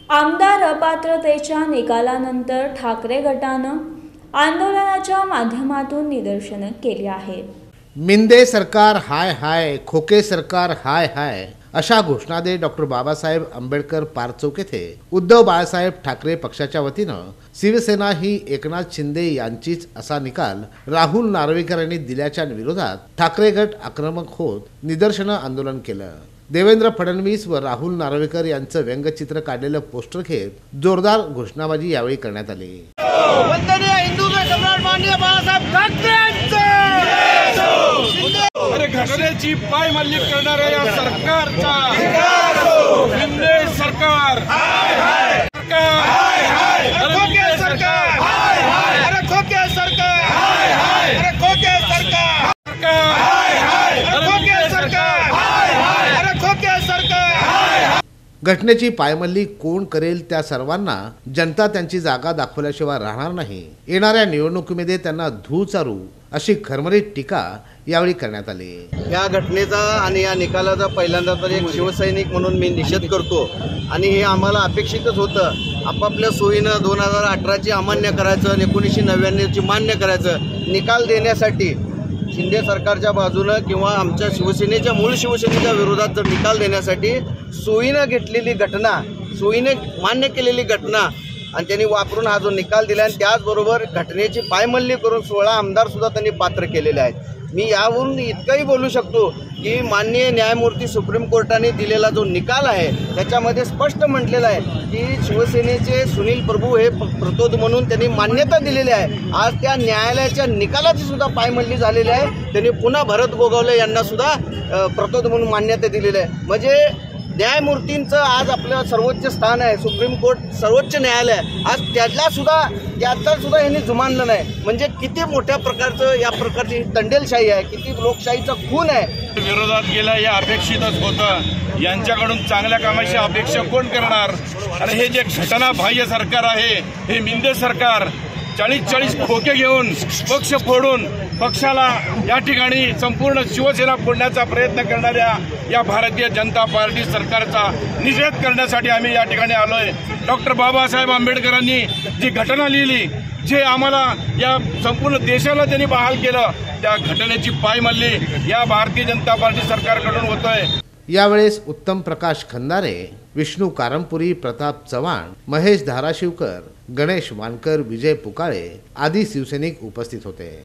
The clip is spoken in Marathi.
आमदार अपात्रतेच्या निकालानंतर ठाकरे गटानं आंदोलनाच्या माध्यमातून निदर्शनं केली आहेत। मिंदे सरकार हाय हाय, खोके सरकार हाय हाय अशा घोषणा देत डॉक्टर बाबासाहेब आंबेडकर पार्क चौक येथे उद्धव बाळासाहेब ठाकरे पक्षाच्या वतीनं शिवसेना ही एकनाथ शिंदे यांचीच असा निकाल राहुल नार्वेकर यांनी दिल्याच्या विरोधात ठाकरे गट आक्रमक होत निदर्शनं आंदोलन केलं। देवेंद्र फडणवीस व राहुल नार्वेकर यांचं व्यंगचित्र काढलेलं पोस्टर घेत जोरदार घोषणाबाजी यावेळी करण्यात आली। वंदनीय हिंदुत्व सम्राट माननीय बाळासाहेब ठाकरेंचे घटनेची पायमल्ली करणाऱ्या या सरकारचा शिंदे सरकार खोके सरकार अरे खोके सरकार अरे खोके सरकार खोके सरकार अरे खोके सरकार। घटनेची पायमल्ली कोण करेल त्या सर्वांना जनता त्यांची जागा दाखवल्याशिवाय राहणार नाही। येणाऱ्या निवडणुकीमध्ये त्यांना धूळ चारू अशी खरमरीत टीका यावेळी करण्यात आली। या घटनेचा आणि या निकालाचा पहिल्यांदा तर एक शिवसैनिक म्हणून मी निषेध करतो आणि हे आम्हाला अपेक्षितच होतं। आपापल्या सोयीनं 2018ची अमान्य करायचं आणि 1999ची मान्य करायचं निकाल देण्यासाठी शिंदे सरकारच्या बाजूनं किंवा आमच्या शिवसेनेच्या मूळ शिवसेनेच्या विरोधात जर निकाल देण्यासाठी सोयीनं घेतलेली घटना, सोयीने मान्य केलेली घटना आणि त्यांनी वापरून हा जो निकाल दिला आणि त्याचबरोबर घटनेची पायमल्ली करून 16 आमदार सुद्धा त्यांनी पात्र केलेले आहेत। मी यावरून इतकंही बोलू शकतो की माननीय न्यायमूर्ती सुप्रीम कोर्टाने दिलेला जो निकाल आहे त्याच्यामध्ये स्पष्ट म्हटलेलं आहे की शिवसेनेचे सुनील प्रभू हे प्रतोद म्हणून त्यांनी मान्यता दिलेली आहे। आज त्या न्यायालयाच्या निकालाची सुद्धा पायमल्ली झालेली आहे। त्यांनी पुन्हा भरत गोगावले यांना सुद्धा प्रतोद म्हणून मान्यता दिलेली आहे। म्हणजे न्यायमूर्तींचं आज आपलं सर्वोच्च स्थान आहे, सुप्रीम कोर्ट सर्वोच्च न्यायालय, आज त्याचा सुद्धा यांनी जुमानलं नाही। म्हणजे किती मोठ्या प्रकारचं या प्रकारची तंडेलशाही आहे, किती लोकशाहीचा खून आहे। विरोधात गेला या अपेक्षितच होतं। यांच्याकडून चांगल्या कामाची अपेक्षा कोण करणार? आणि हे जे घटनाबाह्य सरकार आहे, हे मिंदे सरकार 40 खोके घेऊन पक्ष फोडून पक्षाला या ठिकाणी संपूर्ण शिवसेना फोडण्याचा प्रयत्न करणाऱ्या या भारतीय जनता पार्टी सरकारचा निषेध करण्यासाठी आम्ही या ठिकाणी आलोय। डॉक्टर बाबासाहेब आंबेडकरांनी जी घटना लिहिली, जे आम्हाला या संपूर्ण देशाला त्यांनी बहाल केलं, त्या घटनेची पायमल्ली या भारतीय जनता पार्टी सरकारकडून होतोय। यावेळेस उत्तम प्रकाश खंदारे, विष्णू कारंपुरी, प्रताप चव्हाण, महेश धाराशिवकर, गणेश वानकर, विजय पुकाळे आदी शिवसैनिक उपस्थित होते।